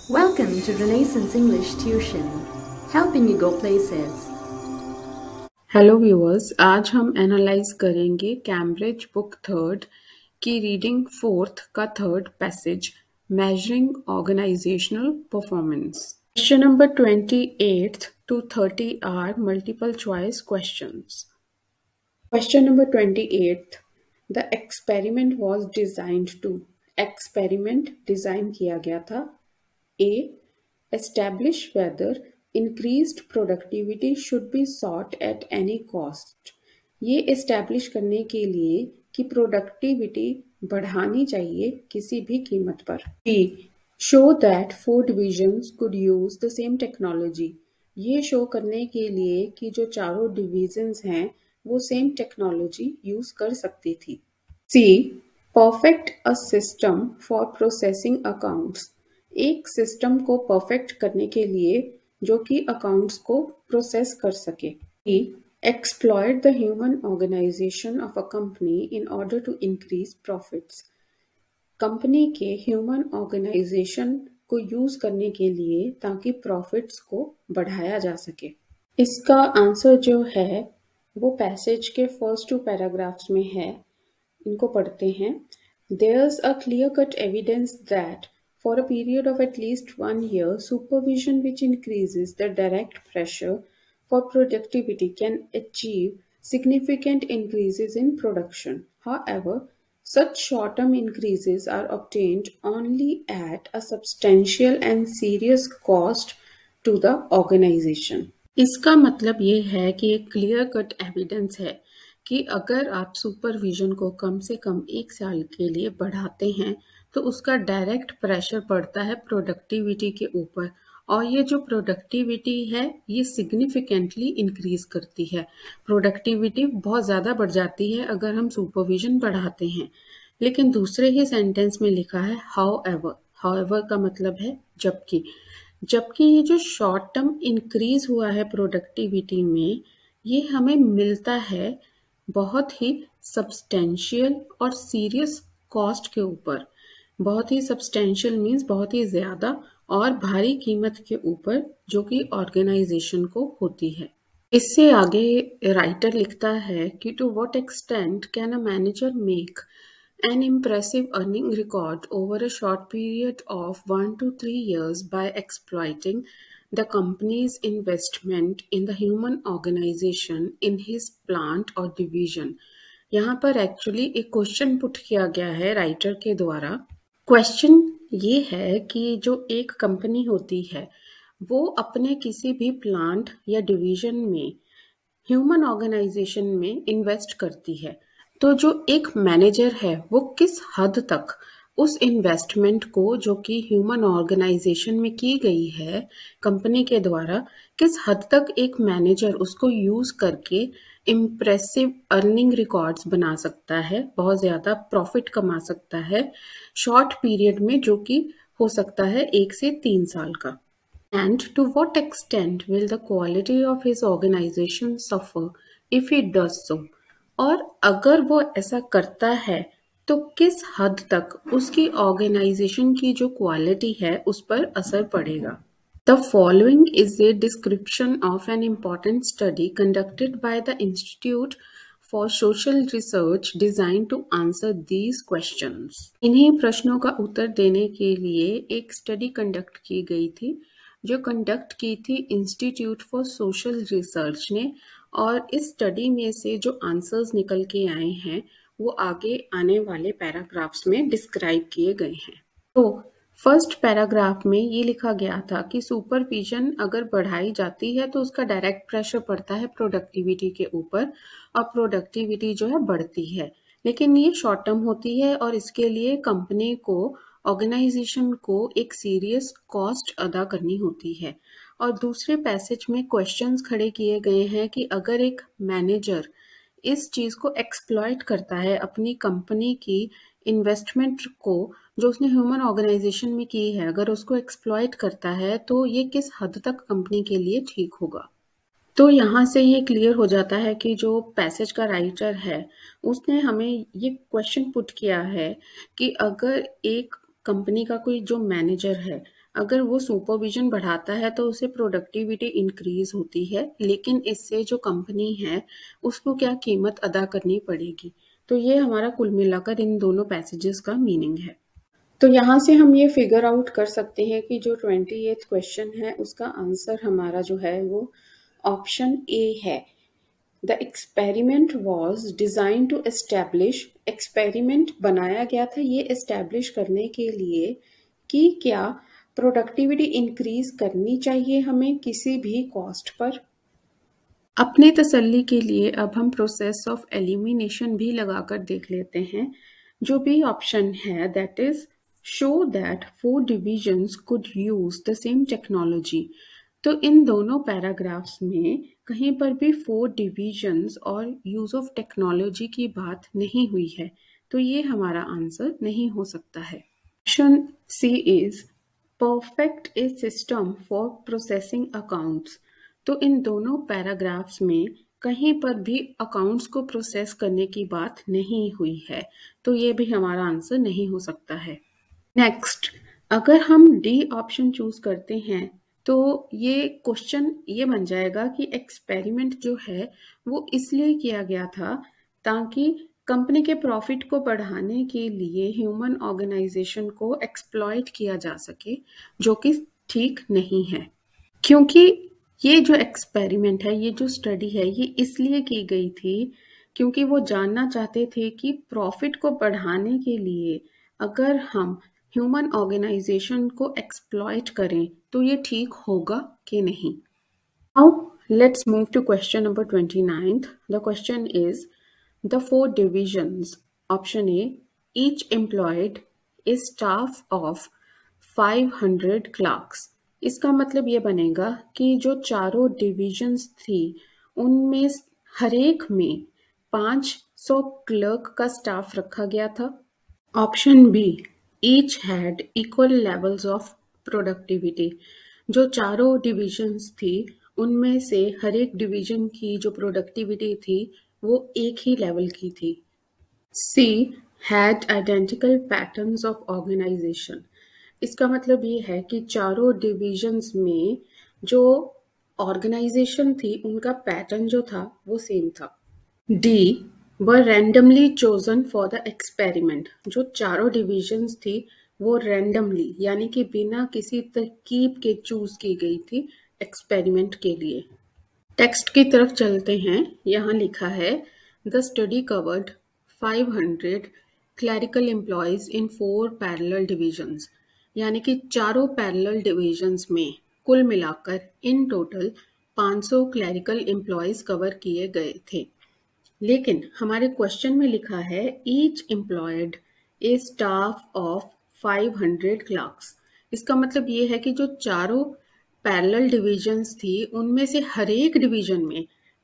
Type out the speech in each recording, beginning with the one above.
Welcome to Renaissance English Tuition, helping you go places. Hello viewers, आज हम analyse करेंगे Cambridge book third की reading fourth का third passage measuring organisational performance. Question number 28 to 30 are multiple choice questions. Question number 28, the experiment was designed to. Experiment design किया गया था A. Establish whether increased productivity should be sought at any cost. ये establish करने के लिए कि productivity बढ़ानी चाहिए किसी भी कीमत पर। B. Show that 4 divisions could use the same technology. ये शो करने के लिए कि जो चारों divisions हैं वो same technology use कर सकती थी। C. Perfect a system for processing accounts. एक सिस्टम को परफेक्ट करने के लिए जो कि अकाउंट्स को प्रोसेस कर सके। E. Exploit the human organization of a company in order to increase profits. Company के ह्यूमन ऑर्गेनाइजेशन को यूज करने के लिए ताकि प्रॉफिट्स को बढ़ाया जा सके। इसका आंसर जो है वो पैसेज के फर्स्ट 2 पैराग्राफ्स में है। इनको पढ़ते हैं। There's a clear-cut evidence that for a period of at least 1 year, supervision which increases the direct pressure for productivity can achieve significant increases in production. However, such short-term increases are obtained only at a substantial and serious cost to the organization. इसका मतलब ये है कि एक clear cut evidence है कि अगर आप सुपरविजन को कम से कम 1 साल के लिए बढ़ाते हैं तो उसका डायरेक्ट प्रेशर पड़ता है प्रोडक्टिविटी के ऊपर, और ये जो प्रोडक्टिविटी है ये सिग्निफिकेंटली इंक्रीज करती है। प्रोडक्टिविटी बहुत ज़्यादा बढ़ जाती है अगर हम सुपरविजन बढ़ाते हैं। लेकिन दूसरे ही सेंटेंस में लिखा है हाउएवर। हाउएवर का मतलब है जबकि। जबकि ये जो शॉर्ट टर्म इंक्रीज हुआ है प्रोडक्टिविटी में, ये हमें मिलता है बहुत ही सब्सटेंशियल और सीरियस कॉस्ट के ऊपर। बहुत ही सब्सटेंशियल मीन्स बहुत ही ज़्यादा और भारी कीमत के ऊपर, जो कि ऑर्गेनाइजेशन को होती है। इससे आगे राइटर लिखता है कि to what extent can a manager make an impressive earning record over a short period of 1 to 3 years by exploiting the company's investment in the human organization in his plant or division. यहाँ पर actually एक question put किया गया है writer के द्वारा। Question ये है कि जो एक कंपनी होती है वो अपने किसी भी प्लांट या डिवीजन में ह्यूमन ऑर्गेनाइजेशन में इन्वेस्ट करती है, तो जो एक मैनेजर है वो किस हद तक उस इन्वेस्टमेंट को जो कि ह्यूमन ऑर्गेनाइजेशन में की गई है कंपनी के द्वारा, किस हद तक एक मैनेजर उसको यूज करके इम्प्रेसिव अर्निंग रिकॉर्ड्स बना सकता है, बहुत ज़्यादा प्रॉफिट कमा सकता है शॉर्ट पीरियड में, जो कि हो सकता है 1 से 3 साल का। And to what extent will the quality of his organization suffer if he does so? और अगर वो ऐसा करता है तो किस हद तक उसकी ऑर्गेनाइजेशन की जो क्वालिटी है उस पर असर पड़ेगा। The following is a description of an important study conducted by the Institute for Social Research designed to answer these questions. इन्हीं प्रश्नों का उत्तर देने के लिए एक स्टडी कंडक्ट की गई थी, जो कंडक्ट की थी इंस्टीट्यूट फॉर सोशल रिसर्च ने, और इस स्टडी में से जो आंसर्स निकल के आए हैं वो आगे आने वाले पैराग्राफ्स में डिस्क्राइब किए गए हैं। तो फर्स्ट पैराग्राफ में ये लिखा गया था कि सुपरविजन अगर बढ़ाई जाती है तो उसका डायरेक्ट प्रेशर पड़ता है प्रोडक्टिविटी के ऊपर, और प्रोडक्टिविटी जो है बढ़ती है, लेकिन ये शॉर्ट टर्म होती है और इसके लिए कंपनी को, ऑर्गेनाइजेशन को एक सीरियस कॉस्ट अदा करनी होती है। और दूसरे पैसेज में क्वेश्चंस खड़े किए गए हैं कि अगर एक मैनेजर इस चीज़ को एक्सप्लॉइट करता है अपनी कंपनी की इन्वेस्टमेंट को जो उसने ह्यूमन ऑर्गेनाइजेशन में की है, अगर उसको एक्सप्लॉइट करता है तो ये किस हद तक कंपनी के लिए ठीक होगा। तो यहाँ से ये क्लियर हो जाता है कि जो पैसेज का राइटर है उसने हमें ये क्वेश्चन पुट किया है कि अगर एक कंपनी का कोई जो मैनेजर है अगर वो सुपरविजन बढ़ाता है तो उसे प्रोडक्टिविटी इंक्रीज होती है, लेकिन इससे जो कंपनी है उसको क्या कीमत अदा करनी पड़ेगी। तो ये हमारा कुल मिलाकर इन दोनों पैसेजेस का मीनिंग है। तो यहाँ से हम ये फिगर आउट कर सकते हैं कि जो 28th क्वेश्चन है उसका आंसर हमारा जो है वो ऑप्शन ए है। The experiment was design to establish, experiment बनाया गया था ये एस्टैब्लिश करने के लिए कि क्या प्रोडक्टिविटी इंक्रीज करनी चाहिए हमें किसी भी कॉस्ट पर। अपने तसल्ली के लिए अब हम प्रोसेस ऑफ एलिमिनेशन भी लगाकर देख लेते हैं। जो भी ऑप्शन है that is show that 4 divisions could use the same technology. तो इन दोनों पैराग्राफ्स में कहीं पर भी 4 डिविजन्स और यूज ऑफ टेक्नोलॉजी की बात नहीं हुई है, तो ये हमारा आंसर नहीं हो सकता है। Option C is perfect a system for processing accounts. तो इन दोनों पैराग्राफ्स में कहीं पर भी अकाउंट्स को प्रोसेस करने की बात नहीं हुई है, तो ये भी हमारा आंसर नहीं हो सकता है। नेक्स्ट, अगर हम डी ऑप्शन चूज करते हैं तो ये क्वेश्चन ये बन जाएगा कि एक्सपेरिमेंट जो है वो इसलिए किया गया था ताकि कंपनी के प्रॉफिट को बढ़ाने के लिए ह्यूमन ऑर्गेनाइजेशन को एक्सप्लॉइट किया जा सके, जो कि ठीक नहीं है। क्योंकि ये जो एक्सपेरिमेंट है, ये जो स्टडी है, ये इसलिए की गई थी क्योंकि वो जानना चाहते थे कि प्रॉफिट को बढ़ाने के लिए अगर हम ह्यूमन ऑर्गेनाइजेशन को एक्सप्लॉइट करें तो ये ठीक होगा कि नहीं। Now let's move to question number 29th. The question is the 4 divisions. Option A, each employed is staff of 500 clerks. इसका मतलब ये बनेगा कि जो चारों डिविजन्स थी उनमें हर एक में 500 क्लर्क का स्टाफ रखा गया था। Option B, each had equal levels of productivity. जो चारों डिविजन्स थी उनमें से हर एक डिवीजन की जो प्रोडक्टिविटी थी वो एक ही लेवल की थी। C had identical patterns of organisation. इसका मतलब ये है कि चारों डिविजन्स में जो ऑर्गेनाइजेशन थी उनका पैटर्न जो था वो सेम था। D were randomly chosen for the experiment. जो चारों डिविजन्स थी वो रैंडमली यानी कि बिना किसी तरकीब के चूज की गई थी एक्सपेरिमेंट के लिए। टेक्स्ट की तरफ चलते हैं। यहाँ लिखा है the study covered 500 clerical employees in 4 parallel divisions. यानी कि चारों पैरेलल डिविजन्स में कुल मिलाकर in total 500 clerical employees cover किए गए थे। लेकिन हमारे क्वेश्चन में लिखा है each employed a staff of 500 clerks. इसका मतलब ये है कि जो चारों पैरेलल डिविजन्स थी उनमें से हर एक डिवीजन में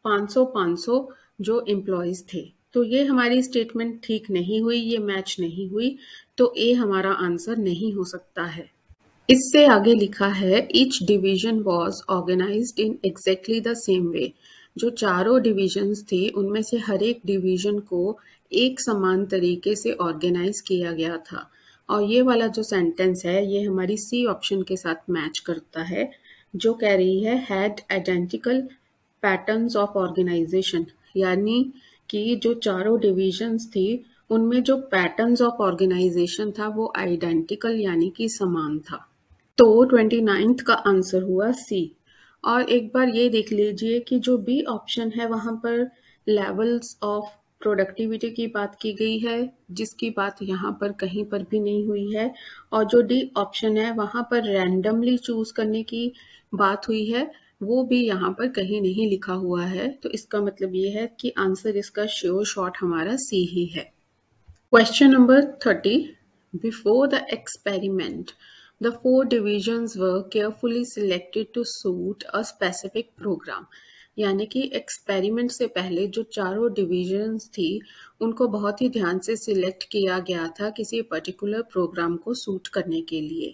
500 जो एम्प्लॉयज थे। तो ये हमारी स्टेटमेंट ठीक नहीं हुई, ये मैच नहीं हुई, तो ए हमारा आंसर नहीं हो सकता है। इससे आगे लिखा है each division was organised in exactly the same way. जो चारों डिविजन्स थी उनमें से हर एक डिवीजन को एक समान तरीके से ऑर्गेनाइज किया गया था। और ये वाला जो सेंटेंस है ये हमारी सी ऑप्शन के साथ मैच करता है, जो कह रही है had identical patterns of organisation. यानी कि जो चारों डिविजन्स थी उनमें जो पैटर्न्स ऑफ ऑर्गेनाइजेशन था वो आइडेंटिकल यानी कि समान था। तो 29th का आंसर हुआ सी। और एक बार ये देख लीजिए कि जो बी ऑप्शन है वहाँ पर लेवल्स ऑफ प्रोडक्टिविटी की बात की गई है, जिसकी बात यहाँ पर कहीं पर भी नहीं हुई है। और जो डी ऑप्शन है वहाँ पर रैंडमली चूज करने की बात हुई है, वो भी यहाँ पर कहीं नहीं लिखा हुआ है। तो इसका मतलब ये है कि आंसर इसका श्योर शॉर्ट हमारा सी ही है। Question number 30. Before the experiment, the 4 divisions were carefully selected to suit a specific program. यानी कि एक्सपेरिमेंट से पहले जो चारों डिविजन्स थी उनको बहुत ही ध्यान से सिलेक्ट किया गया था किसी पर्टिकुलर प्रोग्राम को सूट करने के लिए।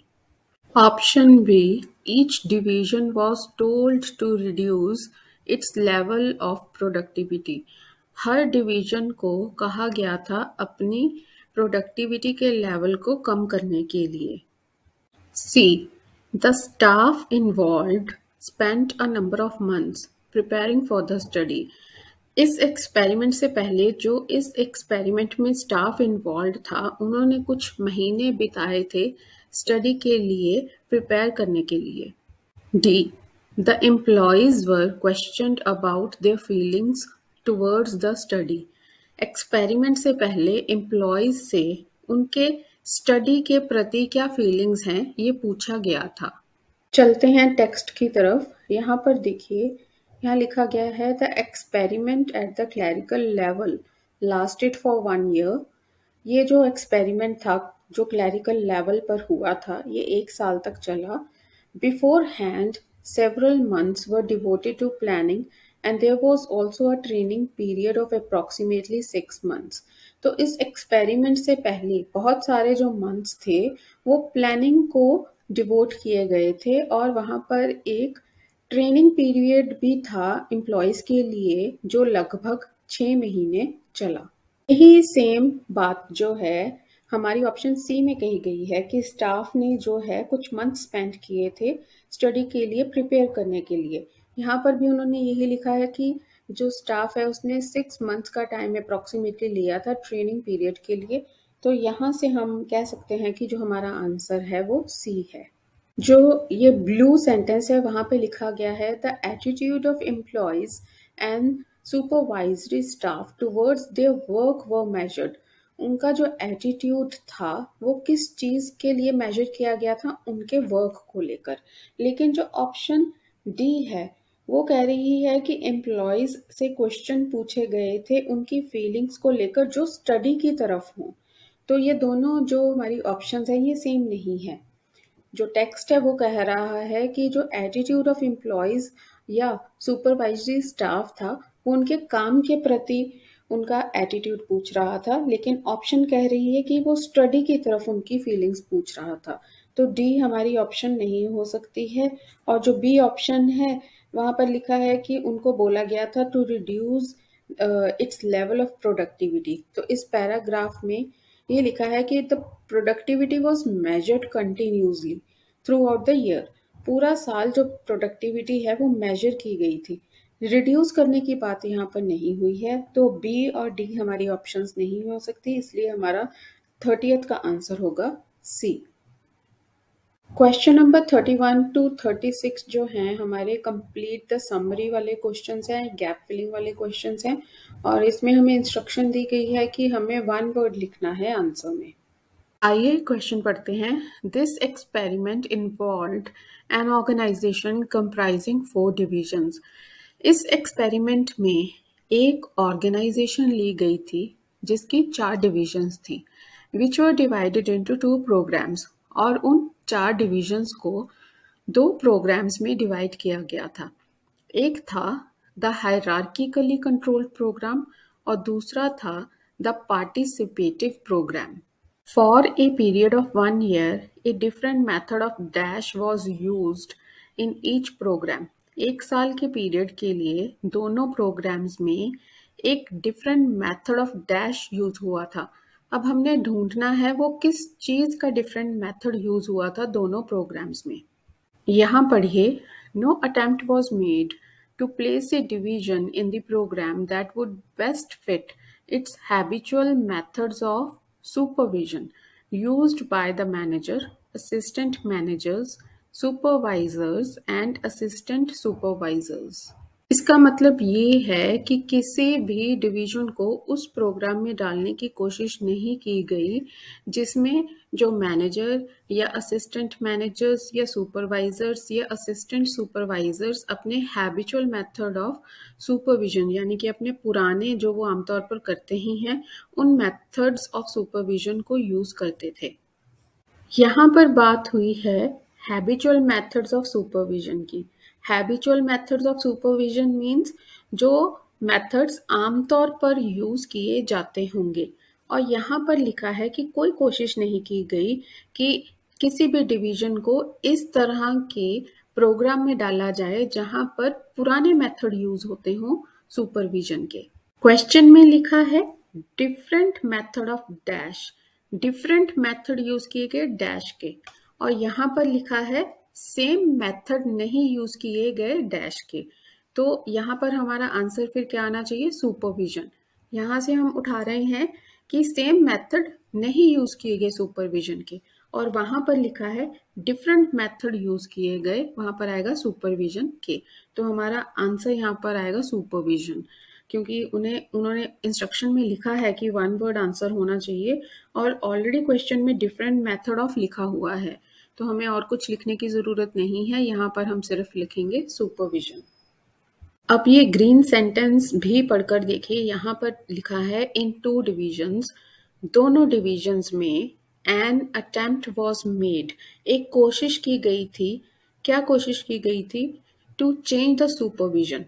Option B, each division was told to reduce its level of productivity. हर डिवीजन को कहा गया था अपनी प्रोडक्टिविटी के लेवल को कम करने के लिए। C, The staff involved spent a number of months preparing for the study. इस एक्सपेरिमेंट से पहले जो इस एक्सपेरिमेंट में स्टाफ इन्वॉल्व था उन्होंने कुछ महीने बिताए थे स्टडी के लिए प्रिपेयर करने के लिए. D. The employees were questioned about their feelings towards the study. Experiment से पहले एम्प्लॉयज से उनके स्टडी के प्रति क्या फीलिंग्स हैं ये पूछा गया था. चलते हैं टेक्स्ट की तरफ. यहाँ पर देखिए, यहाँ लिखा गया है the experiment at the clerical level lasted for 1 year. ये जो एक्सपेरिमेंट था जो क्लरिकल लेवल पर हुआ था ये 1 साल तक चला. Beforehand, several months were devoted to planning and there was also a training period of approximately 6 months. तो इस एक्सपेरिमेंट से पहले बहुत सारे जो मंथ्स थे वो प्लानिंग को डिवोट किए गए थे और वहाँ पर एक ट्रेनिंग पीरियड भी था एम्प्लॉयज के लिए जो लगभग 6 महीने चला. यही सेम बात जो है हमारी ऑप्शन सी में कही गई है कि स्टाफ ने जो है कुछ मंथ स्पेंड किए थे स्टडी के लिए प्रिपेयर करने के लिए. यहाँ पर भी उन्होंने यही लिखा है कि जो स्टाफ है उसने 6 मंथ्स का टाइम अप्रॉक्सीमेटली लिया था ट्रेनिंग पीरियड के लिए. तो यहाँ से हम कह सकते हैं कि जो हमारा आंसर है वो सी है. जो ये ब्लू सेंटेंस है वहाँ पे लिखा गया है the attitude of employees and supervisory staff towards their work were measured. उनका जो एटीट्यूड था वो किस चीज के लिए मेजर किया गया था, उनके वर्क को लेकर. लेकिन जो ऑप्शन डी है वो कह रही है कि एम्प्लॉयज से क्वेश्चन पूछे गए थे उनकी फीलिंग्स को लेकर जो स्टडी की तरफ हो. तो ये दोनों जो हमारी ऑप्शंस हैं ये सेम नहीं है. जो टेक्स्ट है वो कह रहा है कि जो एटीट्यूड ऑफ एम्प्लॉयज या सुपरवाइजरी स्टाफ था वो उनके काम के प्रति उनका एटीट्यूड पूछ रहा था. लेकिन ऑप्शन कह रही है कि वो स्टडी की तरफ उनकी फीलिंग्स पूछ रहा था. तो डी हमारी ऑप्शन नहीं हो सकती है. और जो बी ऑप्शन है वहां पर लिखा है कि उनको बोला गया था to reduce its level of productivity. तो इस पैराग्राफ में ये लिखा है कि the productivity was measured continuously throughout the year. पूरा साल जो प्रोडक्टिविटी है वो मेजर की गई थी. रिड्यूस करने की बात यहाँ पर नहीं हुई है. तो बी और डी हमारी ऑप्शंस नहीं हो सकती, इसलिए हमारा 30th का आंसर होगा सी. क्वेश्चन नंबर 31 to 36 जो हैं हमारे कंप्लीट द समरी वाले क्वेश्चंस हैं, गैप फिलिंग वाले क्वेश्चंस हैं और इसमें हमें इंस्ट्रक्शन दी गई है कि हमें 1 वर्ड लिखना है आंसर में. आइए क्वेश्चन पढ़ते हैं. This experiment involved an organization comprising 4 divisions. इस एक्सपेरिमेंट में एक ऑर्गेनाइजेशन ली गई थी जिसकी 4 डिविजन्स थी which were divided into 2 programmes. और उन 4 डिविजन्स को 2 प्रोग्राम्स में डिवाइड किया गया था. एक था द हायरार्किकली कंट्रोल्ड प्रोग्राम और दूसरा था the participative programme. For a period of 1 year, a different method of dash was used in each programme. 1 साल के पीरियड के लिए दोनों प्रोग्राम्स में एक different method of dash use हुआ था. अब हमने ढूंढना है वो किस चीज का डिफरेंट मेथड यूज हुआ था दोनों प्रोग्राम्स में. यहाँ पढ़िए, no attempt was made to place a division in the programme that would best fit its habitual methods of supervision used by the manager, assistant managers, supervisors and assistant supervisors. इसका मतलब ये है कि किसी भी डिवीजन को उस programme में डालने की कोशिश नहीं की गई जिसमें जो मैनेजर या असिस्टेंट मैनेजर्स या सुपरवाइजर्स या असिस्टेंट सुपरवाइजर्स अपने हैबिचुअल मेथड ऑफ सुपरविजन यानी कि अपने पुराने जो वो आमतौर पर करते ही हैं उन मेथड्स ऑफ सुपरविजन को यूज करते थे. यहाँ पर बात हुई है हैबिचुअल मेथड्स ऑफ सुपरविजन की. Habitual methods of supervision means जो मेथड्स आमतौर पर यूज किए जाते होंगे. और यहाँ पर लिखा है कि कोई कोशिश नहीं की गई कि किसी भी डिवीजन को इस तरह के प्रोग्राम में डाला जाए जहाँ पर पुराने मेथड यूज होते हों सुपरविजन के. क्वेश्चन में लिखा है different method of dash. Different method use किए गए डैश के और यहाँ पर लिखा है सेम मेथड नहीं यूज किए गए डैश के। तो यहाँ पर हमारा आंसर फिर क्या आना चाहिए, सुपरविजन। यहाँ से हम उठा रहे हैं कि सेम मेथड नहीं यूज किए गए सुपरविजन के, और वहां पर लिखा है डिफरेंट मेथड यूज किए गए, वहां पर आएगा सुपरविजन के। तो हमारा आंसर यहाँ पर आएगा सुपरविजन, क्योंकि उन्होंने इंस्ट्रक्शन में लिखा है कि वन वर्ड आंसर होना चाहिए, और ऑलरेडी क्वेश्चन में डिफरेंट मेथड ऑफ लिखा हुआ है, तो हमें और कुछ लिखने की जरूरत नहीं है। यहाँ पर हम सिर्फ लिखेंगे सुपरविजन। अब ये ग्रीन सेंटेंस भी पढ़कर देखिए। यहाँ पर लिखा है इन टू डिविजन्स, दोनों डिविजन्स में एन अटेम्प्ट वॉज मेड, एक कोशिश की गई थी। क्या कोशिश की गई थी, to change the supervision,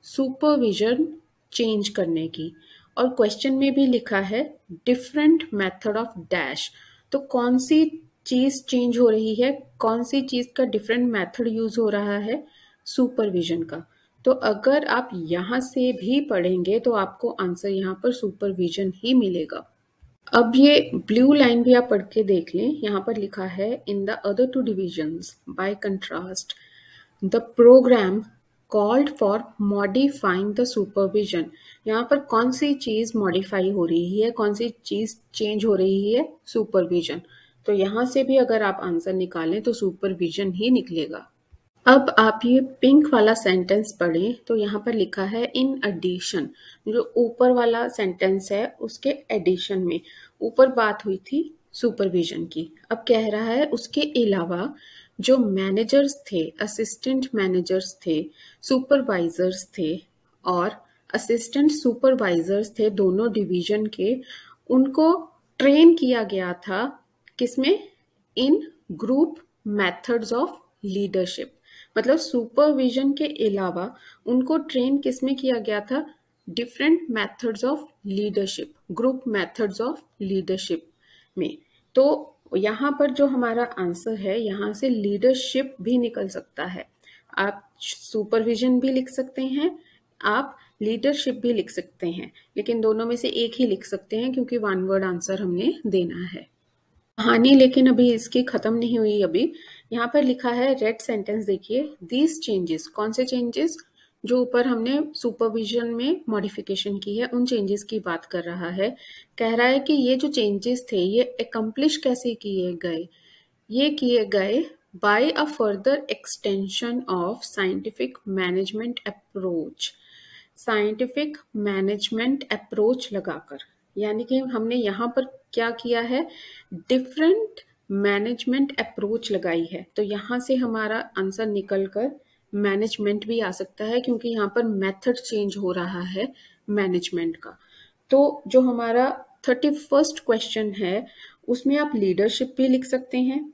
supervision change करने की। और क्वेश्चन में भी लिखा है डिफरेंट मेथड ऑफ डैश, तो कौन सी चीज चेंज हो रही है, कौन सी चीज का डिफरेंट मेथड यूज हो रहा है, सुपरविजन का। तो अगर आप यहाँ से भी पढ़ेंगे तो आपको आंसर यहाँ पर सुपरविजन ही मिलेगा। अब ये ब्लू लाइन भी आप पढ़ के देख लें। यहाँ पर लिखा है in the other two divisions by contrast the programme called for modifying the supervision. यहाँ पर कौन सी चीज मॉडिफाई हो रही है, कौन सी चीज चेंज हो रही है, सुपरविजन। तो यहाँ से भी अगर आप आंसर निकालें तो सुपरविजन ही निकलेगा। अब आप ये पिंक वाला सेंटेंस पढ़ें, तो यहाँ पर लिखा है इन एडिशन, जो ऊपर वाला सेंटेंस है उसके एडिशन में ऊपर बात हुई थी सुपरविजन की, अब कह रहा है उसके अलावा जो मैनेजर्स थे, असिस्टेंट मैनेजर्स थे, सुपरवाइजर्स थे और असिस्टेंट सुपरवाइजर्स थे दोनों डिवीजन के, उनको ट्रेन किया गया था किसमें, in group methods of leadership. मतलब सुपरविजन के अलावा उनको ट्रेन किसमें किया गया था, different methods of leadership, group methods of leadership में। तो यहाँ पर जो हमारा आंसर है, यहाँ से लीडरशिप भी निकल सकता है। आप सुपरविजन भी लिख सकते हैं, आप लीडरशिप भी लिख सकते हैं, लेकिन दोनों में से एक ही लिख सकते हैं क्योंकि वन वर्ड आंसर हमने देना है। कहानी लेकिन अभी इसकी खत्म नहीं हुई। अभी यहाँ पर लिखा है रेड सेंटेंस देखिए, दीज चेंजेस, कौन से चेंजेस, जो ऊपर हमने सुपरविजन में मॉडिफिकेशन की है उन चेंजेस की बात कर रहा है। कह रहा है कि ये जो चेंजेस थे ये एकम्प्लिश कैसे किए गए, ये किए गए by a further extension of scientific management approach, scientific management approach लगाकर। यानी कि हमने यहाँ पर क्या किया है, डिफरेंट मैनेजमेंट अप्रोच लगाई है। तो यहाँ से हमारा आंसर निकल कर मैनेजमेंट भी आ सकता है, क्योंकि यहाँ पर मेथड चेंज हो रहा है मैनेजमेंट का। तो जो हमारा 31st क्वेश्चन है उसमें आप लीडरशिप भी लिख सकते हैं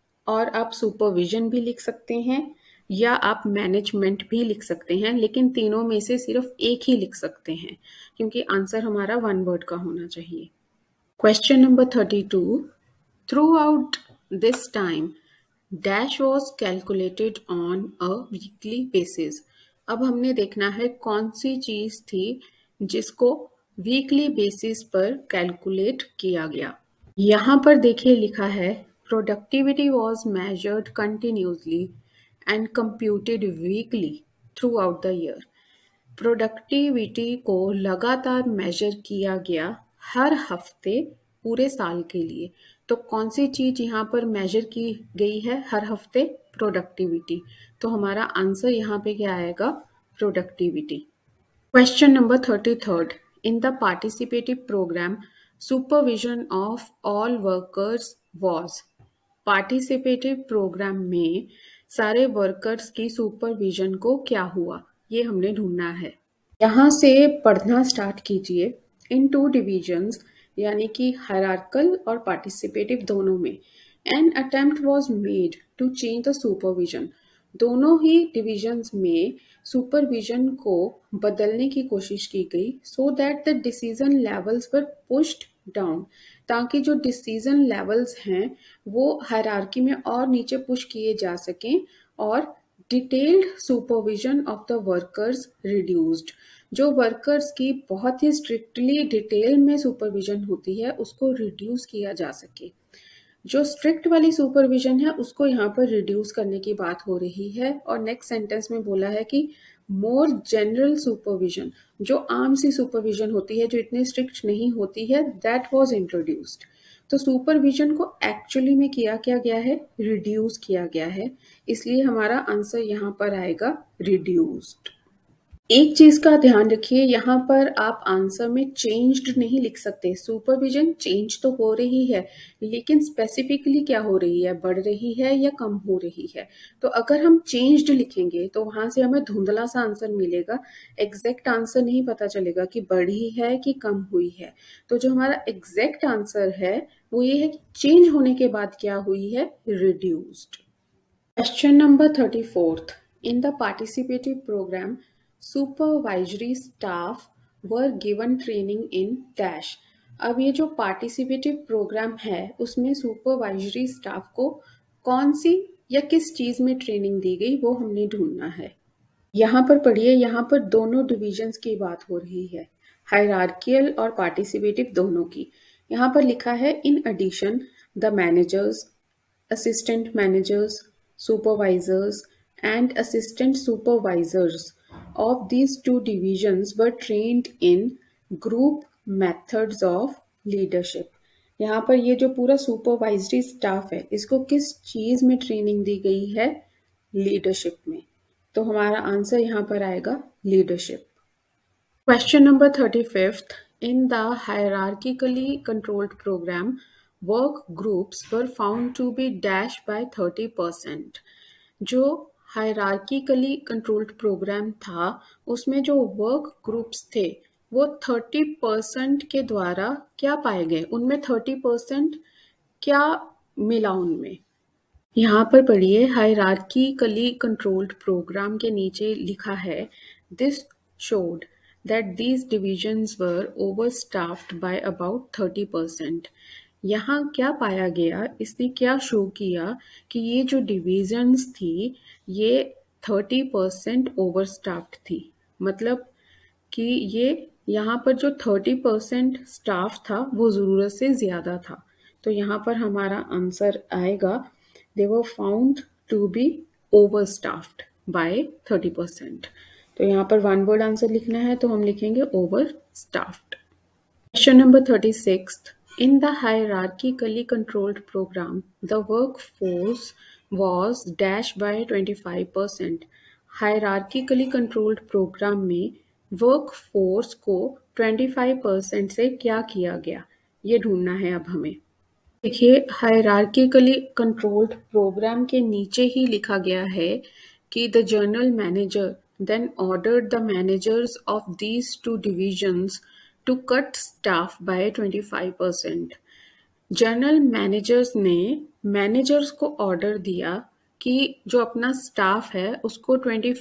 और आप सुपरविजन भी लिख सकते हैं, या आप मैनेजमेंट भी लिख सकते हैं, लेकिन तीनों में से सिर्फ एक ही लिख सकते हैं क्योंकि आंसर हमारा वन वर्ड का होना चाहिए। Question number 32, throughout this time dash was calculated on a weekly basis. अब हमने देखना है कौन सी चीज थी जिसको वीकली बेसिस पर कैलकुलेट किया गया। यहाँ पर देखिए लिखा है productivity was measured continuously and computed weekly throughout the year. Productivity को लगातार मेजर किया गया हर हफ्ते पूरे साल के लिए। तो कौन सी चीज यहाँ पर मेजर की गई है हर हफ्ते, प्रोडक्टिविटी। तो हमारा आंसर यहाँ पे क्या आएगा, productivity. Question number 33, in the participative programme supervision of all workers was. Participative programme में सारे वर्कर्स की सुपरविजन को क्या हुआ, ये हमने ढूंढना है। यहाँ से पढ़ना स्टार्ट कीजिए। इन टू डिविजन्स यानी कि हायरार्कल और पार्टिसिपेटिव दोनों में, an attempt was made to change the supervision. दोनों ही डिविजन्स में सुपरविजन को बदलने की कोशिश की गई, so that the decision levels पर पुश्ड डाउन, ताकि जो डिसीजन लेवल्स हैं वो हायरार्की में और नीचे पुश किए जा सकें, और detailed supervision of the workers reduced, जो वर्कर्स की बहुत ही स्ट्रिक्टली डिटेल में सुपरविजन होती है उसको रिड्यूस किया जा सके। जो स्ट्रिक्ट वाली सुपरविजन है उसको यहाँ पर रिड्यूस करने की बात हो रही है। और नेक्स्ट सेंटेंस में बोला है कि मोर जनरल सुपरविजन, जो आम सी सुपरविजन होती है, जो इतनी स्ट्रिक्ट नहीं होती है, दैट वाज इंट्रोड्यूस्ड। तो सुपरविजन को एक्चुअली में किया क्या गया है, रिड्यूस किया गया है, इसलिए हमारा आंसर यहाँ पर आएगा रिड्यूस्ड। एक चीज का ध्यान रखिए, यहाँ पर आप आंसर में चेंज्ड नहीं लिख सकते। सुपरविजन चेंज तो हो रही है, लेकिन स्पेसिफिकली क्या हो रही है, बढ़ रही है या कम हो रही है। तो अगर हम चेंज्ड लिखेंगे तो वहां से हमें धुंधला सा आंसर मिलेगा, एग्जैक्ट आंसर नहीं पता चलेगा कि बढ़ी है कि कम हुई है। तो जो हमारा एग्जैक्ट आंसर है वो ये है कि चेंज होने के बाद क्या हुई है, reduced. Question number 34th. In the participative program, supervisory staff were given training in dash. अब ये जो पार्टिसिपेटिव प्रोग्राम है उसमें सुपरवाइजरी स्टाफ को कौन सी या किस चीज में ट्रेनिंग दी गई वो हमने ढूंढना है। यहाँ पर पढ़िए, यहाँ पर दोनों डिविजन्स की बात हो रही है, हायरार्कियल और पार्टिसिपेटिव दोनों की। यहाँ पर लिखा है in addition the managers, assistant managers, supervisors, and assistant supervisors of these two divisions were trained in group methods of leadership. यहाँ पर ये जो पूरा सुपरवाइजरी स्टाफ है इसको किस चीज में ट्रेनिंग दी गई है, लीडरशिप में। तो हमारा आंसर यहाँ पर आएगा leadership. Question number 35th. In the hierarchically controlled program, work groups were found to be dashed by 30%. जो hierarchically controlled program था उसमें जो work groups थे वो 30% के द्वारा क्या पाए गए, उनमें 30% क्या मिला उनमें। यहाँ पर पढ़िए, हायरार्किकली कंट्रोल्ड प्रोग्राम के नीचे लिखा है this showed that these divisions were overstaffed by about 30%. यहाँ क्या पाया गया, इसने क्या शो किया कि ये जो डिविजन्स थी ये 30% ओवरस्टाफ्ड थी। मतलब कि ये यहाँ पर जो 30% स्टाफ था वो ज़रूरत से ज़्यादा था। तो यहाँ पर हमारा आंसर आएगा they were found to be overstaffed by 30%. तो यहाँ पर वन वर्ड आंसर लिखना है तो हम लिखेंगे overstaffed. Question number 36. In the hierarchically controlled program, the workforce was dashed by 25%. Hierarchically controlled program में workforce को 25% से क्या किया गया, ये ढूंढना है अब हमें। देखिए, हायरार्किकली कंट्रोल्ड प्रोग्राम के नीचे ही लिखा गया है कि the general manager then ordered the managers of these two divisions to cut staff by 25%. General managers ने मैनेजर्स को ऑर्डर दिया कि जो अपना स्टाफ है उसको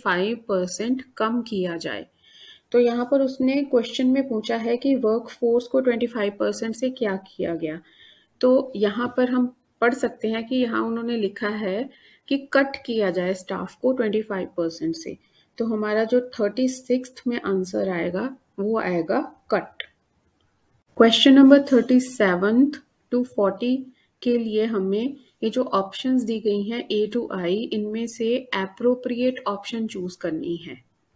25% कम किया जाए। तो यहाँ पर उसने क्वेश्चन में पूछा है कि वर्कफोर्स को 25% से क्या किया गया। तो यहाँ पर हम पढ़ सकते हैं कि यहाँ उन्होंने लिखा है कि कट किया जाए स्टाफ को 25% से। तो हमारा जो 36th में आंसर आएगा वो आएगा कट। क्वेश्चन नंबर 37 to 40 के लिए हमें ये जो ऑप्शंस दी गई हैं A to I, इनमें से एप्रोप्रिएट ऑप्शन चूज करनी है।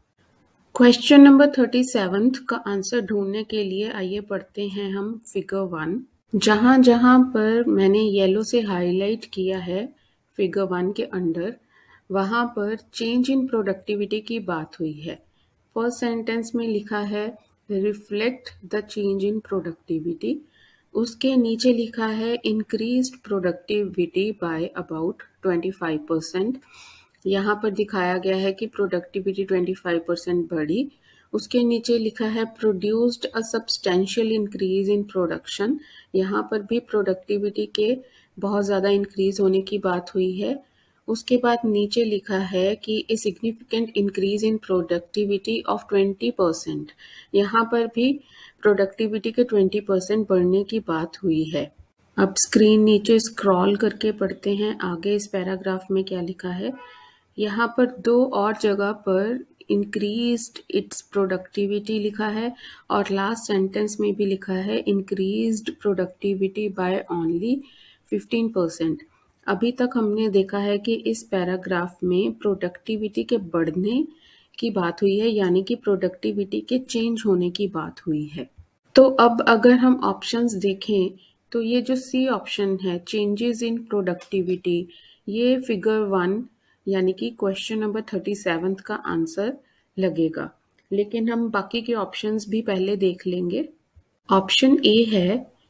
क्वेश्चन नंबर 37 का आंसर ढूंढने के लिए आइए पढ़ते हैं हम फिगर 1। जहां जहां पर मैंने येलो से हाईलाइट किया है फिगर 1 के अंडर, वहां पर चेंज इन प्रोडक्टिविटी की बात हुई है। फर्स्ट सेंटेंस में लिखा है reflect the change in productivity, उसके नीचे लिखा है इंक्रीज्ड प्रोडक्टिविटी बाय अबाउट 25%। यहाँ पर दिखाया गया है कि प्रोडक्टिविटी 25% बढ़ी। उसके नीचे लिखा है produced a substantial increase in production, यहाँ पर भी प्रोडक्टिविटी के बहुत ज़्यादा इंक्रीज होने की बात हुई है। उसके बाद नीचे लिखा है कि a significant increase in productivity of 20%, यहाँ पर भी प्रोडक्टिविटी के 20% बढ़ने की बात हुई है। अब स्क्रीन नीचे स्क्रॉल करके पढ़ते हैं आगे इस पैराग्राफ में क्या लिखा है। यहाँ पर दो और जगह पर इंक्रीज्ड इट्स प्रोडक्टिविटी लिखा है और लास्ट सेंटेंस में भी लिखा है इंक्रीज्ड प्रोडक्टिविटी बाय ओनली 15%। अभी तक हमने देखा है कि इस पैराग्राफ में प्रोडक्टिविटी के बढ़ने की बात हुई है, यानी कि प्रोडक्टिविटी के चेंज होने की बात हुई है। तो अब अगर हम ऑप्शंस देखें तो ये जो सी ऑप्शन है, चेंजेस इन प्रोडक्टिविटी, ये फिगर 1 यानी कि क्वेश्चन नंबर 37 का आंसर लगेगा। लेकिन हम बाकी के ऑप्शंस भी पहले देख लेंगे। ऑप्शन ए है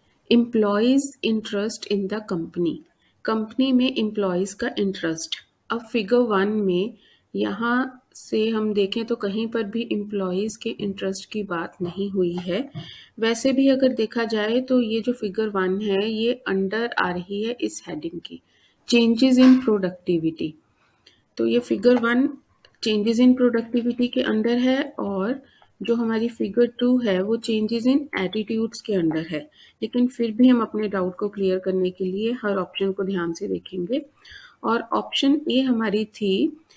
employees interest in the company. Company में एम्प्लॉयज का इंटरेस्ट। अब फिगर 1 में यहाँ से हम देखें तो कहीं पर भी एम्प्लॉयज के इंटरेस्ट की बात नहीं हुई है। वैसे भी अगर देखा जाए तो ये जो फिगर 1 है ये अंडर आ रही है इस हेडिंग की, चेंजेस इन प्रोडक्टिविटी। तो ये फिगर 1 चेंजेस इन प्रोडक्टिविटी के अंडर है और जो हमारी फिगर 2 है वो चेंजेस इन एटीट्यूड्स के अंडर है। लेकिन फिर भी हम अपने डाउट को क्लियर करने के लिए हर ऑप्शन को ध्यान से देखेंगे। और ऑप्शन ए हमारी थी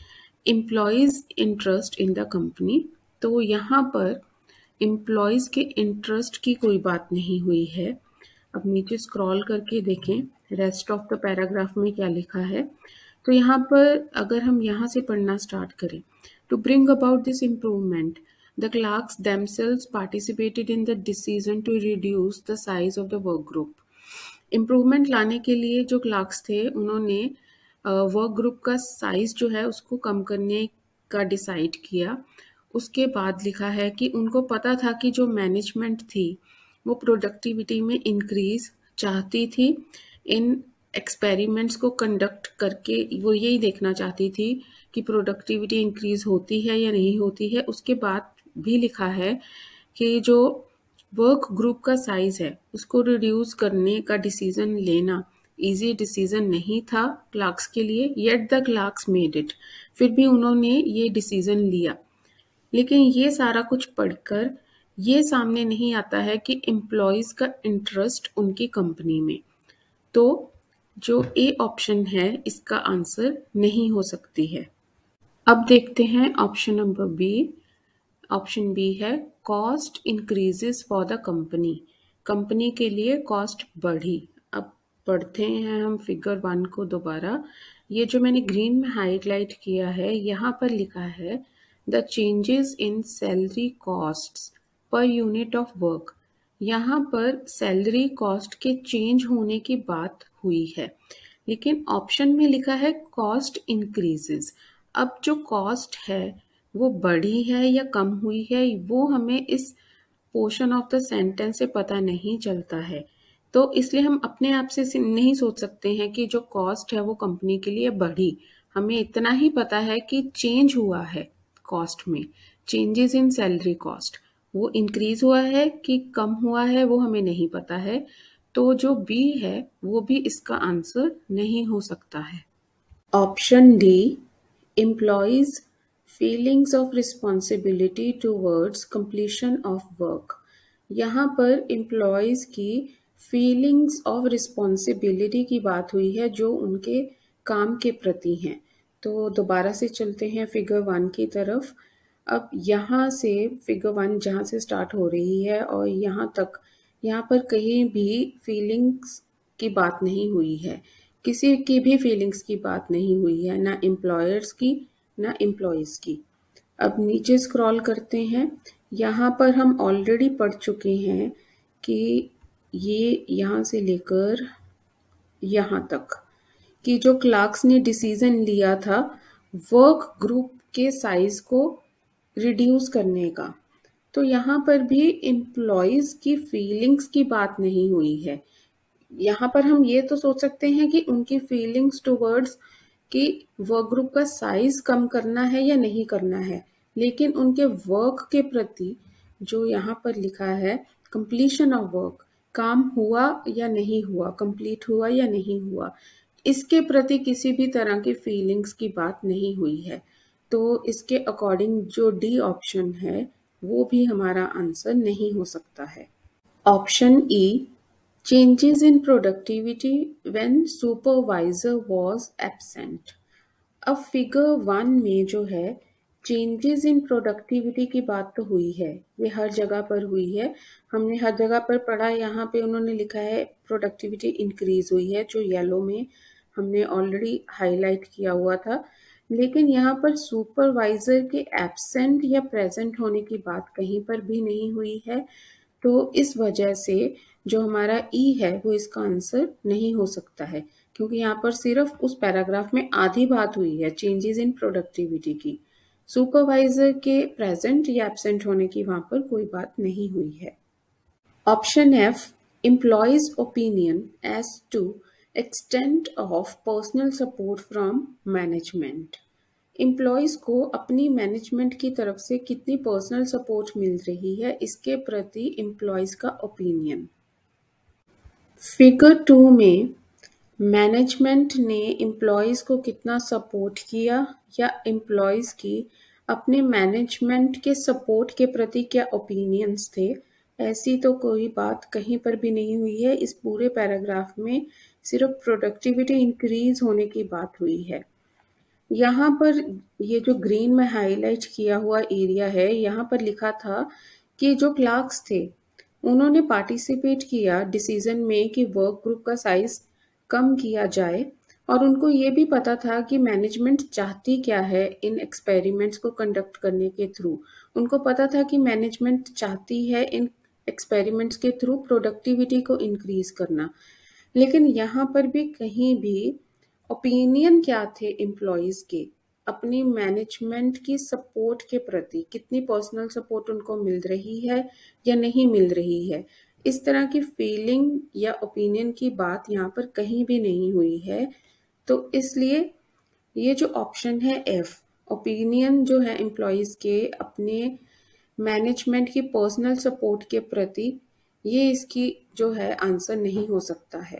employees interest in the company. तो यहाँ पर एम्प्लॉयज के इंटरेस्ट की कोई बात नहीं हुई है। अब नीचे स्क्रॉल करके देखें रेस्ट ऑफ द पैराग्राफ में क्या लिखा है। तो यहाँ पर अगर हम यहाँ से पढ़ना स्टार्ट करें, to bring about this improvement the clerks themselves participated in the decision to reduce the size of the work group। Improvement लाने के लिए जो क्लार्क्स थे उन्होंने वर्क ग्रुप का साइज जो है उसको कम करने का डिसाइड किया। उसके बाद लिखा है कि उनको पता था कि जो मैनेजमेंट थी वो प्रोडक्टिविटी में इंक्रीज चाहती थी। इन एक्सपेरिमेंट्स को कंडक्ट करके वो यही देखना चाहती थी कि प्रोडक्टिविटी इंक्रीज होती है या नहीं होती है। उसके बाद भी लिखा है कि जो वर्क ग्रुप का साइज है उसको रिड्यूस करने का डिसीजन लेना इजी डिसीजन नहीं था क्लार्क्स के लिए, yet the clerks made it. फिर भी उन्होंने ये डिसीजन लिया। लेकिन ये सारा कुछ पढ़कर ये सामने नहीं आता है कि एम्प्लॉयज का इंटरेस्ट उनकी कंपनी में। तो जो ए ऑप्शन है इसका आंसर नहीं हो सकती है। अब देखते हैं option number B. Option B है cost increases for the company. Company के लिए कॉस्ट बढ़ी। अब पढ़ते हैं हम फिगर 1 को दोबारा। ये जो मैंने ग्रीन में हाईलाइट किया है यहाँ पर लिखा है the changes in salary costs per unit of work. यहाँ पर सैलरी कॉस्ट के चेंज होने की बात हुई है, लेकिन ऑप्शन में लिखा है कॉस्ट इंक्रीजेस। अब जो कॉस्ट है वो बढ़ी है या कम हुई है वो हमें इस पोर्शन ऑफ द सेंटेंस से पता नहीं चलता है। तो इसलिए हम अपने आप से नहीं सोच सकते हैं कि जो कॉस्ट है वो कंपनी के लिए बढ़ी। हमें इतना ही पता है कि चेंज हुआ है कॉस्ट में, चेंजेस इन सैलरी कॉस्ट। वो इंक्रीज हुआ है कि कम हुआ है वो हमें नहीं पता है। तो जो बी है वो भी इसका आंसर नहीं हो सकता है। Option D employees feelings of responsibility towards completion of work. यहाँ पर एम्प्लॉयज की फीलिंग्स ऑफ रिस्पॉन्सिबिलिटी की बात हुई है जो उनके काम के प्रति हैं। तो दोबारा से चलते हैं फिगर 1 की तरफ। अब यहाँ से फिगर 1 जहाँ से स्टार्ट हो रही है और यहाँ तक, यहाँ पर कहीं भी फीलिंग्स की बात नहीं हुई है, किसी की भी फीलिंग्स की बात नहीं हुई है, ना एम्प्लॉयर्स की ना एम्प्लॉयज़ की। अब नीचे स्क्रॉल करते हैं। यहाँ पर हम ऑलरेडी पढ़ चुके हैं कि ये यहाँ से लेकर यहाँ तक कि जो क्लार्क्स ने डिसीजन लिया था वर्क ग्रुप के साइज को रिड्यूस करने का, तो यहाँ पर भी एम्प्लॉयज की फीलिंग्स की बात नहीं हुई है। यहाँ पर हम ये तो सोच सकते हैं कि उनकी फीलिंग्स टुवर्ड्स कि वर्क ग्रुप का साइज कम करना है या नहीं करना है, लेकिन उनके वर्क के प्रति जो यहाँ पर लिखा है कंप्लीशन ऑफ वर्क, काम हुआ या नहीं हुआ, कंप्लीट हुआ या नहीं हुआ, इसके प्रति किसी भी तरह की फीलिंग्स की बात नहीं हुई है। तो इसके अकॉर्डिंग जो डी ऑप्शन है वो भी हमारा आंसर नहीं हो सकता है। Option E changes in productivity when supervisor was absent. अब फिगर 1 में जो है चेंजेस इन प्रोडक्टिविटी की बात तो हुई है, ये हर जगह पर हुई है, हमने हर जगह पर पढ़ा। यहाँ पे उन्होंने लिखा है प्रोडक्टिविटी इंक्रीज हुई है, जो येलो में हमने ऑलरेडी हाईलाइट किया हुआ था। लेकिन यहाँ पर सुपरवाइजर के एब्सेंट या प्रेजेंट होने की बात कहीं पर भी नहीं हुई है। तो इस वजह से जो हमारा ई है वो इसका आंसर नहीं हो सकता है, क्योंकि यहाँ पर सिर्फ उस पैराग्राफ में आधी बात हुई है चेंजेस इन प्रोडक्टिविटी की। सुपरवाइजर के प्रेजेंट या एब्सेंट होने की वहां पर कोई बात नहीं हुई है। Option F, employees opinion as to extent of personal support from management. Employees को अपनी मैनेजमेंट की तरफ से कितनी पर्सनल सपोर्ट मिल रही है, इसके प्रति एम्प्लॉयज का ओपिनियन। फिगर 2 में मैनेजमेंट ने एम्प्लॉयज को कितना सपोर्ट किया या एम्प्लॉयज की अपने मैनेजमेंट के सपोर्ट के प्रति क्या ओपिनियंस थे, ऐसी तो कोई बात कहीं पर भी नहीं हुई है। इस पूरे पैराग्राफ में सिर्फ प्रोडक्टिविटी इंक्रीज होने की बात हुई है। यहाँ पर ये जो ग्रीन में हाईलाइट किया हुआ एरिया है, यहाँ पर लिखा था कि जो क्लार्क्स थे उन्होंने पार्टिसिपेट किया डिसीजन में कि वर्क ग्रुप का साइज कम किया जाए, और उनको ये भी पता था कि मैनेजमेंट चाहती क्या है इन एक्सपेरिमेंट्स को कंडक्ट करने के थ्रू। उनको पता था कि मैनेजमेंट चाहती है इन एक्सपेरिमेंट्स के थ्रू प्रोडक्टिविटी को इंक्रीज करना। लेकिन यहाँ पर भी कहीं भी ओपिनियन क्या थे एम्प्लॉयज के अपनी मैनेजमेंट की सपोर्ट के प्रति, कितनी पर्सनल सपोर्ट उनको मिल रही है या नहीं मिल रही है, इस तरह की फीलिंग या ओपिनियन की बात यहाँ पर कहीं भी नहीं हुई है। तो इसलिए ये जो ऑप्शन है एफ, ओपिनियन जो है एम्प्लॉयज के अपने मैनेजमेंट की पर्सनल सपोर्ट के प्रति, ये इसकी जो है आंसर नहीं हो सकता है।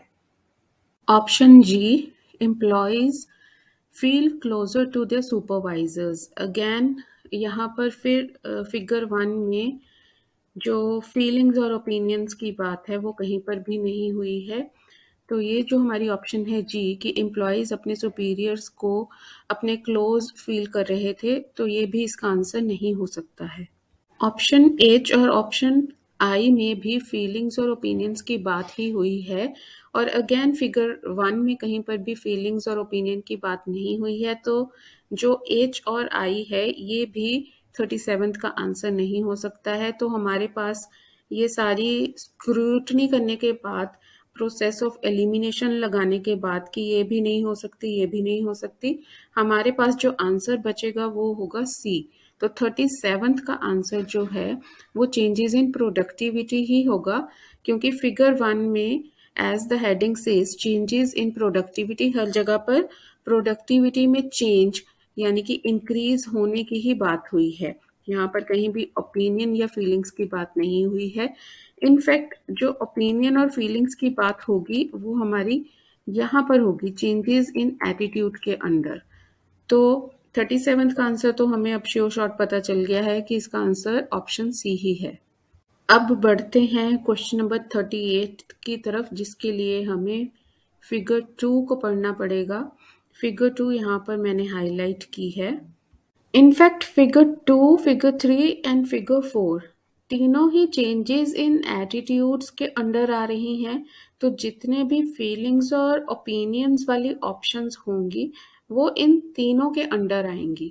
Option G, employees feel closer to their supervisors. Again यहाँ पर फिर फिगर 1 में जो फीलिंग्स और ओपिनियंस की बात है वो कहीं पर भी नहीं हुई है। तो ये जो हमारी ऑप्शन है जी कि एम्प्लॉयज अपने सुपीरियर्स को अपने क्लोज फील कर रहे थे, तो ये भी इसका आंसर नहीं हो सकता है। ऑप्शन एच और ऑप्शन आई में भी फीलिंग्स और ओपिनियंस की बात ही हुई है, और अगेन फिगर 1 में कहीं पर भी फीलिंग्स और ओपिनियन की बात नहीं हुई है। तो जो एच और आई है ये भी 37th का आंसर नहीं हो सकता है। तो हमारे पास ये सारी स्क्रूटनी करने के बाद, प्रोसेस ऑफ एलिमिनेशन लगाने के बाद कि ये भी नहीं हो सकती, ये भी नहीं हो सकती, हमारे पास जो आंसर बचेगा वो होगा सी। तो 37th का आंसर जो है वो चेंजेस इन प्रोडक्टिविटी ही होगा, क्योंकि फिगर 1 में as the heading says changes in productivity, हर जगह पर प्रोडक्टिविटी में चेंज यानी कि इंक्रीज होने की ही बात हुई है। यहाँ पर कहीं भी ओपिनियन या फीलिंग्स की बात नहीं हुई है। इनफैक्ट जो ओपिनियन और फीलिंग्स की बात होगी वो हमारी यहाँ पर होगी चेंजेस इन एटीट्यूड के अंडर। तो 37th का आंसर तो हमें अब श्योर शॉट पता चल गया है कि इसका आंसर ऑप्शन सी ही है। अब बढ़ते हैं क्वेश्चन नंबर 38 की तरफ, जिसके लिए हमें फिगर 2 को पढ़ना पड़ेगा। फिगर 2 यहाँ पर मैंने हाईलाइट की है। In fact figure 2, figure 3 and figure 4 तीनों ही चेंजेस इन एटीट्यूड्स के अंडर आ रही हैं। तो जितने भी फीलिंग्स और ओपिनियंस वाली ऑप्शंस होंगी वो इन तीनों के अंडर आएंगी।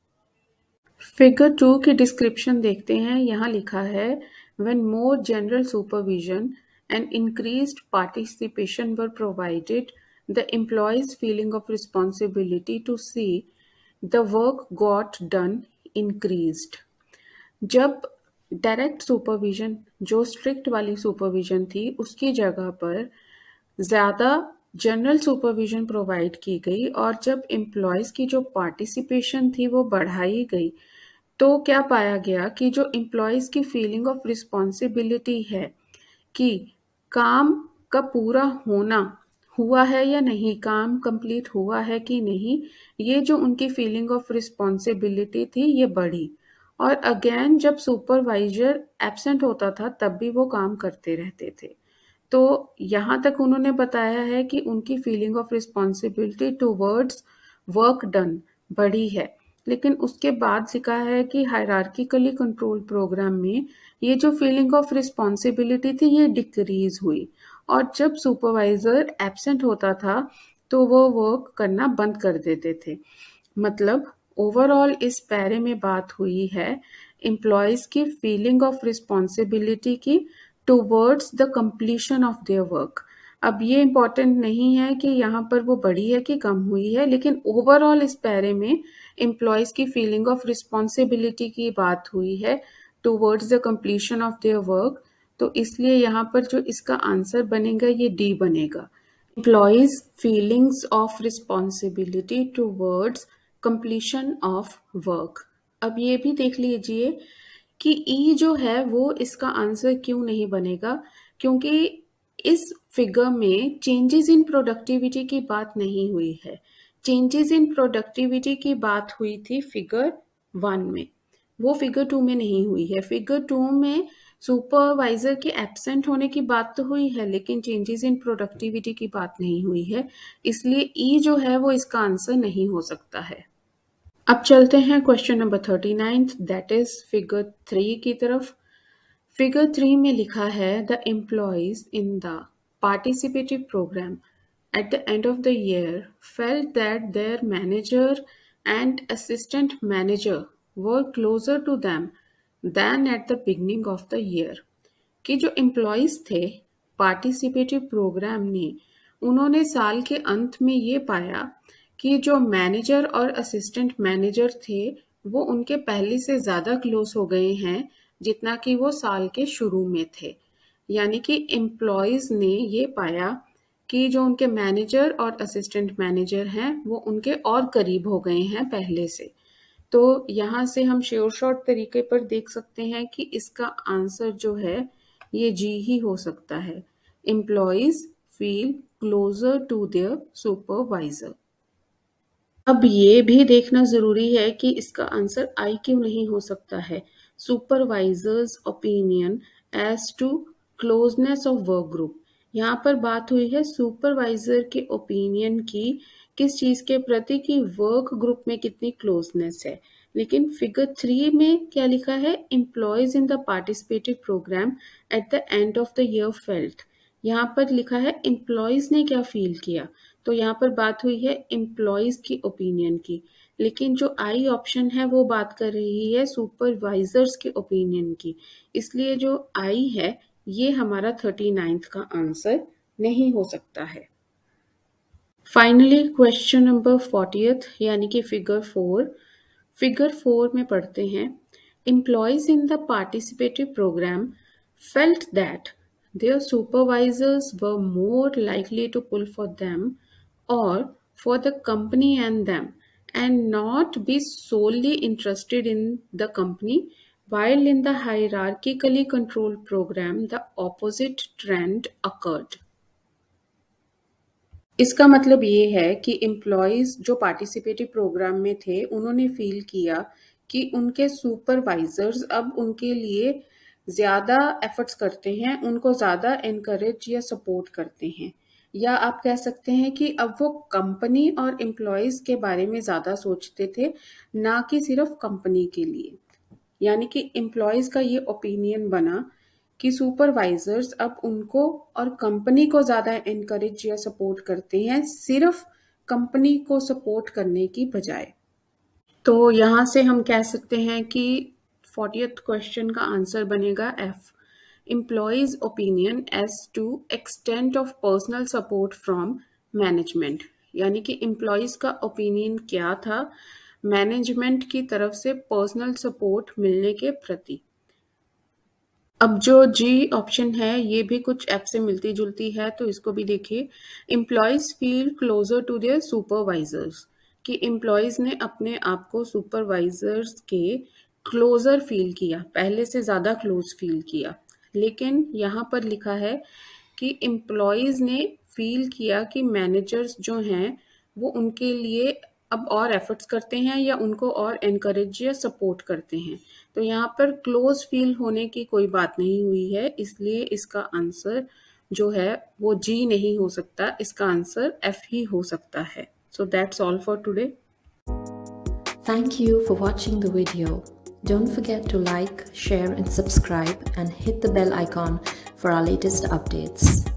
फिगर 2 की डिस्क्रिप्शन देखते हैं। यहाँ लिखा है when more general supervision and increased participation were provided, the employee's feeling of responsibility to see the work got done increased। जब डायरेक्ट सुपरविजन, जो स्ट्रिक्ट वाली सुपरविजन थी, उसकी जगह पर ज़्यादा जनरल सुपरविजन प्रोवाइड की गई और जब एम्प्लॉयज़ की जो पार्टिसिपेशन थी वो बढ़ाई गई, तो क्या पाया गया कि जो एम्प्लॉयज़ की फीलिंग ऑफ रिस्पॉन्सिबिलिटी है कि काम का पूरा होना हुआ है या नहीं, काम कंप्लीट हुआ है कि नहीं, ये जो उनकी फीलिंग ऑफ रिस्पॉन्सिबिलिटी थी ये बढ़ी। और अगेन जब सुपरवाइजर एब्सेंट होता था तब भी वो काम करते रहते थे। तो यहाँ तक उन्होंने बताया है कि उनकी feeling of responsibility towards work done बढ़ी है। लेकिन उसके बाद लिखा है कि हायरार्किकली कंट्रोल प्रोग्राम में ये जो फीलिंग ऑफ रिस्पॉन्सिबिलिटी थी ये डिक्रीज हुई, और जब सुपरवाइजर एब्सेंट होता था तो वो वर्क करना बंद कर देते थे। मतलब ओवरऑल इस पैरे में बात हुई है एम्प्लॉयज की फीलिंग ऑफ रिस्पॉन्सिबिलिटी की towards the completion of their work. अब ये इम्पोर्टेंट नहीं है कि यहाँ पर वो बढ़ी है कि कम हुई है, लेकिन ओवरऑल इस पैरे में एम्प्लॉयज की फीलिंग ऑफ रिस्पॉन्सिबिलिटी की बात हुई है towards the completion of their work. तो इसलिए यहाँ पर जो इसका आंसर बनेगा ये डी बनेगा। Employees' feelings of responsibility towards completion of work। अब ये भी देख लीजिए कि ई जो है वो इसका आंसर क्यों नहीं बनेगा, क्योंकि इस फिगर में चेंजेस इन प्रोडक्टिविटी की बात नहीं हुई है। चेंजेस इन प्रोडक्टिविटी की बात हुई थी फिगर 1 में, वो फिगर 2 में नहीं हुई है। फिगर 2 में सुपरवाइजर के एब्सेंट होने की बात तो हुई है, लेकिन चेंजेस इन प्रोडक्टिविटी की बात नहीं हुई है, इसलिए ई जो है वो इसका आंसर नहीं हो सकता है। अब चलते हैं question number 39, that is figure 3 की तरफ। फिगर 3 में लिखा है the employees in the participative program at the end of the year felt that their manager and assistant manager were closer to them than at the beginning of the year। कि जो employees थे participative programme ने, उन्होंने साल के अंत में ये पाया कि जो मैनेजर और असिस्टेंट मैनेजर थे वो उनके पहले से ज़्यादा क्लोज हो गए हैं जितना कि वो साल के शुरू में थे। यानी कि एम्प्लॉयज ने ये पाया कि जो उनके मैनेजर और असिस्टेंट मैनेजर हैं वो उनके और करीब हो गए हैं पहले से। तो यहाँ से हम श्योर शॉर्ट तरीके पर देख सकते हैं कि इसका आंसर जो है ये जी ही हो सकता है। Employees feel closer to their supervisor. अब ये भी देखना जरूरी है कि इसका आंसर आई क्यों नहीं हो सकता है। Supervisors opinion as to closeness of work group, यहाँ पर बात हुई है सुपरवाइजर के ओपिनियन की किस चीज के प्रति कि वर्क ग्रुप में कितनी क्लोजनेस है। लेकिन फिगर 3 में क्या लिखा है, employees in the participative program at the end of the year felt. यहाँ पर लिखा है एम्प्लॉयज ने क्या फील किया, तो यहाँ पर बात हुई है एम्प्लॉयज की ओपिनियन की, लेकिन जो आई ऑप्शन है वो बात कर रही है सुपरवाइजर्स के ओपिनियन की, इसलिए जो आई है ये हमारा 39th का आंसर नहीं हो सकता है। फाइनली क्वेश्चन नंबर 40th यानी कि फिगर 4। फिगर 4 में पढ़ते हैं employees in the participative program felt that their supervisors were more likely to pull for them or for the company and them and not be solely interested in the company, while in the hierarchically controlled program the opposite trend occurred। इसका मतलब ये है कि employees जो participative programme में थे उन्होंने feel किया कि उनके सुपरवाइजर्स अब उनके लिए ज़्यादा एफर्ट्स करते हैं, उनको ज़्यादा एनकरेज या सपोर्ट करते हैं, या आप कह सकते हैं कि अब वो कंपनी और एम्प्लॉयज़ के बारे में ज़्यादा सोचते थे, ना कि सिर्फ कंपनी के लिए। यानी कि एम्प्लॉयज़ का ये ओपिनियन बना कि सुपरवाइजर्स अब उनको और कंपनी को ज़्यादा एनकरेज या सपोर्ट करते हैं, सिर्फ कंपनी को सपोर्ट करने की बजाय। तो यहाँ से हम कह सकते हैं कि 40th क्वेश्चन का आंसर बनेगा F, employees opinion as to extent of personal support from management. यानी कि एम्प्लॉयज का ओपिनियन क्या था मैनेजमेंट की तरफ से पर्सनल सपोर्ट मिलने के प्रति। अब जो जी ऑप्शन है ये भी कुछ एफ से मिलती जुलती है, तो इसको भी देखिए। Employees feel closer to their supervisors, कि एम्प्लॉयज ने अपने आप को सुपरवाइजर्स के क्लोजर फील किया, पहले से ज़्यादा क्लोज फील किया। लेकिन यहाँ पर लिखा है कि एम्प्लॉयज ने फील किया कि मैनेजर्स जो हैं वो उनके लिए अब और एफर्ट्स करते हैं या उनको और एनकरेज या सपोर्ट करते हैं। तो यहाँ पर क्लोज फील होने की कोई बात नहीं हुई है, इसलिए इसका आंसर जो है वो जी नहीं हो सकता, इसका आंसर एफ ही हो सकता है। So that's all for today. Thank you for watching the video. Don't forget to like, share and subscribe and hit the bell icon for our latest updates.